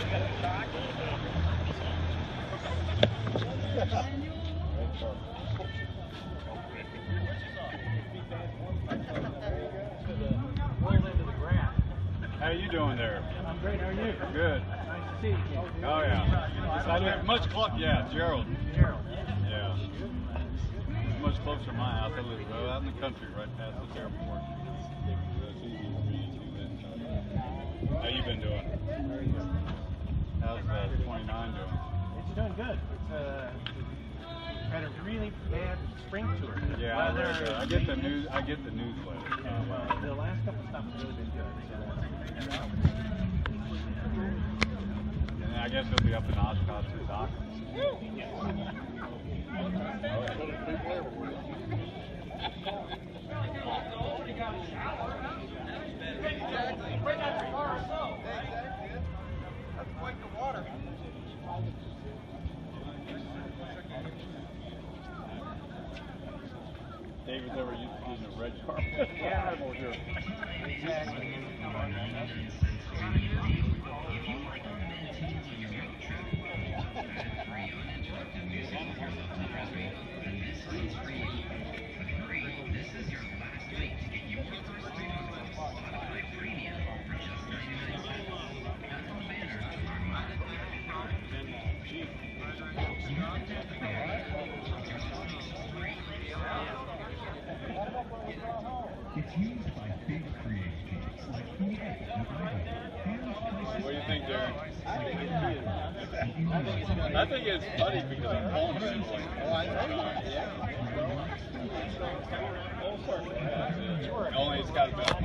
How you doing there? I'm great. How are you? Good. Nice to see you. Oh yeah. I live much closer. Yeah, Gerald. Gerald. Yeah. It's much closer to my house. I live out in the country, right past this airport. That's easy for me to do. How you been doing? Very good. How's 29 doing? It's doing good. It's had a really bad spring to it. Yeah, I get the news. I get the newsletter. Well, the last couple of stops have really been good. And I guess he'll be up in Oshkosh with Doc. David's ever used to using a red carpet? Yeah, I'm sure. Exactly. It's used by big creative teams like EA and Ivan. What do you think, Darren? I think it's funny because I'm home simply. Oh, I know. Yeah. Only it's got a bell.